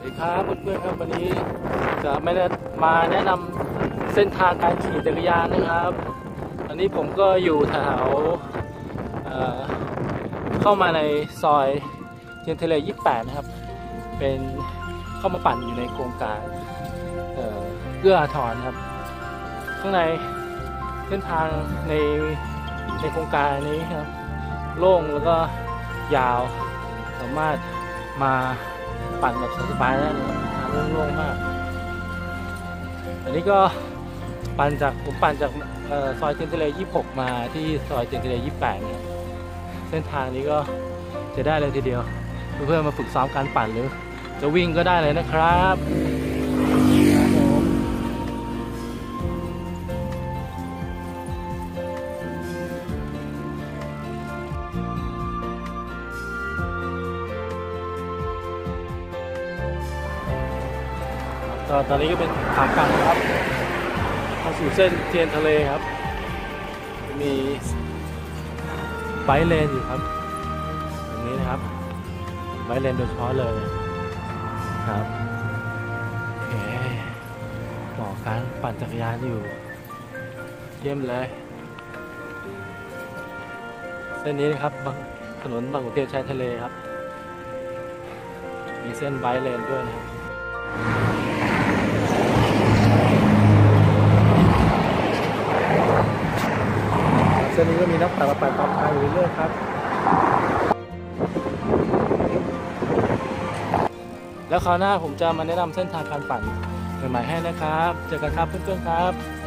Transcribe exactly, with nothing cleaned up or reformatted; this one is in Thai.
สวัสดีครับเพื่อนๆครับวันนี้จะไม่ได้มาแนะนำเส้นทางการขี่จักรยานนะครับตอนนี้ผมก็อยู่แถวเอ่อเข้ามาในซอยเทียนทะเลยี่สิบแปดนะครับเป็นเข้ามาปั่นอยู่ในโครงการเอ่อเอื้ออาทรครับข้างในเส้นทางในในโครงการนี้ครับโล่งแล้วก็ยาวสามารถมาปั่นแบบสบายๆได้เลยทางโล่งๆมากอันนี้ก็ปั่นจากผมปั่นจากซอยเทียนทะเลยี่สิบหกมาที่ซอยเทียนทะเลยี่สิบแปดเนี่ยเส้นทางนี้ก็จะได้เลยทีเดียวเพื่อนๆมาฝึกซ้อมการปั่นหรือจะวิ่งก็ได้เลยนะครับตอนนี้ก็เป็นขากลับครับเข้าสู่เส้นเทียนทะเลครับมีไบค์เลนอยู่ครับตรงนี้นะครับไบค์เลนโดยเฉพาะเลยครับโอเคเหมาะการปั่นจักรยานอยู่เยี่ยมเลยเส้นนี้นะครับถนนบางขุนเทียนชายทะเลครับมีเส้นไบค์เลนด้วยนะครับเส้นนี้ก็มีนักปั่นมาปั่นตามทางอยู่เรื่อยๆครับแล้วคราวหน้าผมจะมาแนะนำเส้นทางการปั่นใหม่ๆให้นะครับเจอกันครับเพื่อนๆครับ